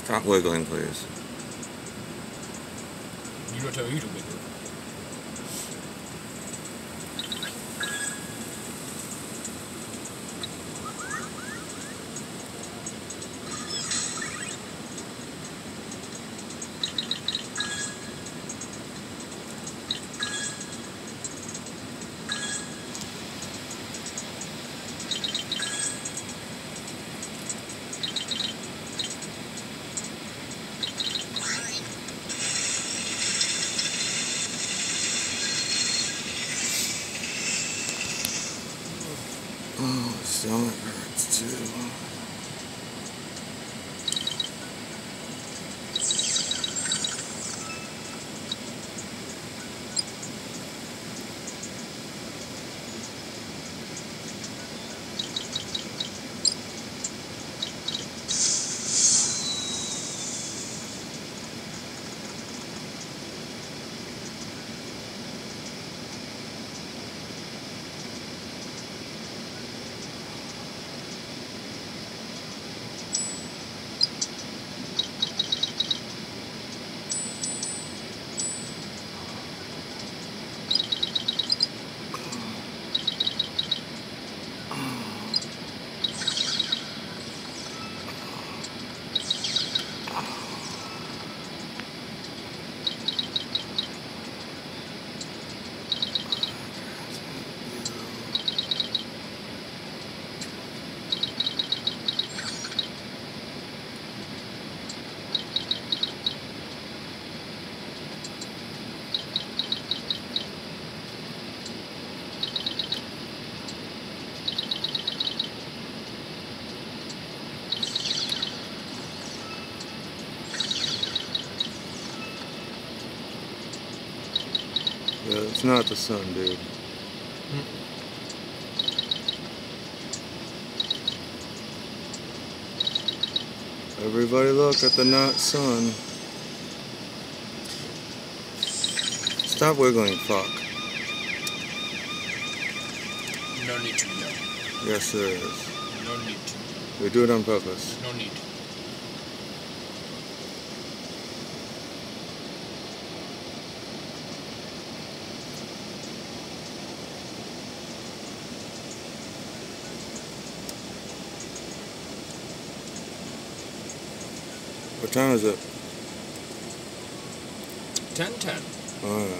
Stop wiggling, please. You don't tell me to wiggle. Oh, my stomach hurts too. Yeah, it's not the sun, dude. Everybody look at the not sun. Stop wiggling, fuck. No need to yell. Yes, there is. No need to. We do it on purpose. No need. What time is it? 10:10. Alright.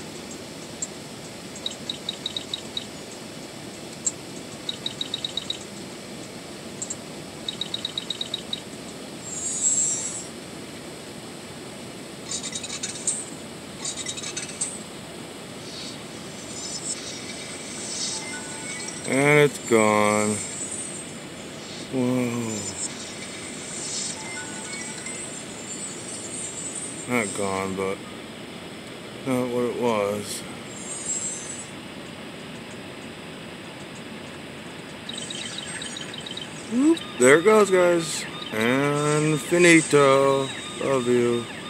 And it's gone. Whoa. Not gone, but not what it was. Whoop. There it goes, guys. And finito. Love you.